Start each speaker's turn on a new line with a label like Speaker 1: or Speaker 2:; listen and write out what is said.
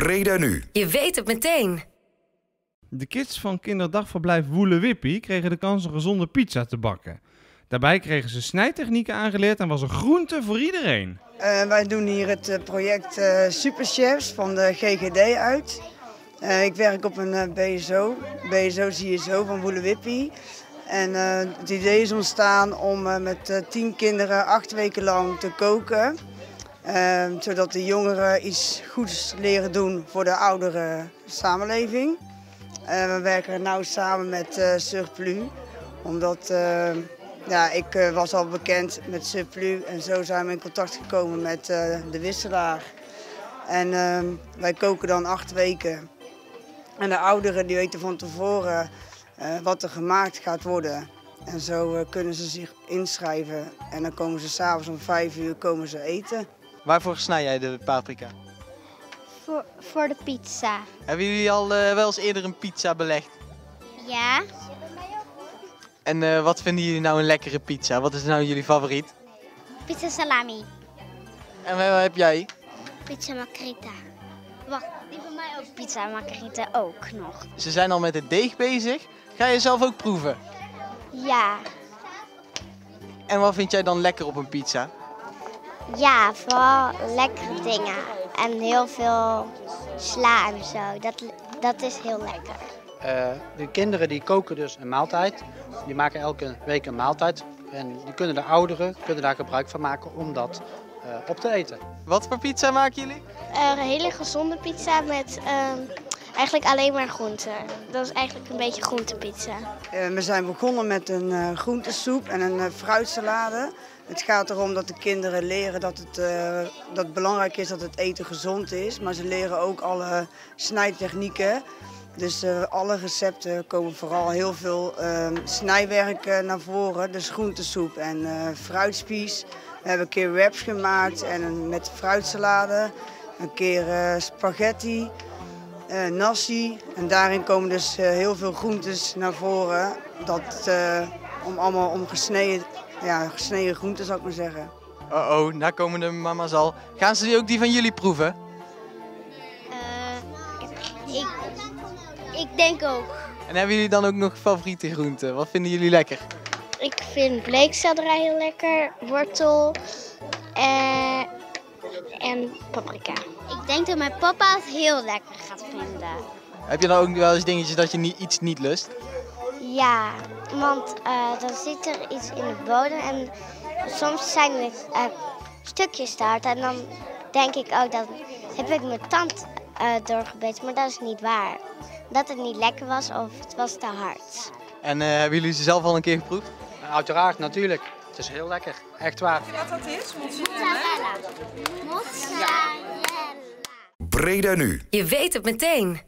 Speaker 1: Breda nu.
Speaker 2: Je weet het meteen.
Speaker 3: De kids van kinderdagverblijf Woele Wippie kregen de kans een gezonde pizza te bakken. Daarbij kregen ze snijtechnieken aangeleerd en was er groente voor iedereen.
Speaker 4: Wij doen hier het project Superchefs van de GGD uit. Ik werk op een BSO-CSO van Woele Wippie. En het idee is ontstaan om met 10 kinderen 8 weken lang te koken. Zodat de jongeren iets goeds leren doen voor de oudere samenleving. We werken nauw samen met Surplus, omdat ik was al bekend met Surplus en zo zijn we in contact gekomen met de wisselaar. En wij koken dan 8 weken. En de ouderen die weten van tevoren wat er gemaakt gaat worden. En zo kunnen ze zich inschrijven en dan komen ze 's avonds om 5 uur komen ze eten.
Speaker 5: Waarvoor snij jij de paprika?
Speaker 6: Voor de pizza.
Speaker 5: Hebben jullie al wel eens eerder een pizza belegd?
Speaker 6: Ja.
Speaker 5: En wat vinden jullie nou een lekkere pizza? Wat is nou jullie favoriet?
Speaker 6: Pizza salami.
Speaker 5: En wat heb jij?
Speaker 6: Pizza margherita. Wacht, die van mij ook. Pizza margherita ook nog.
Speaker 5: Ze zijn al met het deeg bezig. Ga je zelf ook proeven?
Speaker 6: Ja.
Speaker 5: En wat vind jij dan lekker op een pizza?
Speaker 6: Ja, vooral lekkere dingen. En heel veel sla en zo. Dat is heel lekker.
Speaker 7: De kinderen die koken dus een maaltijd. Die maken elke week een maaltijd. En de ouderen kunnen daar gebruik van maken om dat op te eten.
Speaker 5: Wat voor pizza maken jullie?
Speaker 6: Een hele gezonde pizza met eigenlijk alleen maar groenten. Dat is eigenlijk een beetje groentepizza.
Speaker 4: We zijn begonnen met een groentesoep en een fruitsalade. Het gaat erom dat de kinderen leren dat het belangrijk is dat het eten gezond is. Maar ze leren ook alle snijtechnieken. Dus alle recepten komen vooral heel veel snijwerk naar voren. Dus groentesoep en fruitspies. We hebben een keer wraps gemaakt en met fruitsalade. Een keer spaghetti, nasi. En daarin komen dus heel veel groentes naar voren. Om gesneden groenten zou ik maar zeggen.
Speaker 5: Oh, nou komen de mama's al. Gaan ze ook die van jullie proeven?
Speaker 6: Ik denk ook.
Speaker 5: En hebben jullie dan ook nog favoriete groenten? Wat vinden jullie lekker?
Speaker 6: Ik vind bleekselderij heel lekker, wortel en paprika. Ik denk dat mijn papa het heel lekker gaat vinden.
Speaker 5: Heb je dan ook wel eens dingetjes dat je iets niet lust?
Speaker 6: Ja, want dan zit er iets in de bodem en soms zijn er stukjes taart en dan denk ik ook dat heb ik mijn tand doorgebeten, maar dat is niet waar. Dat het niet lekker was of het was te hard.
Speaker 5: En hebben jullie ze zelf al een keer geproefd?
Speaker 7: Uiteraard, natuurlijk. Het is heel lekker. Echt waar.
Speaker 8: Weet je wat dat is?
Speaker 6: Mozzarella.
Speaker 1: Breda nu.
Speaker 2: Je weet het meteen.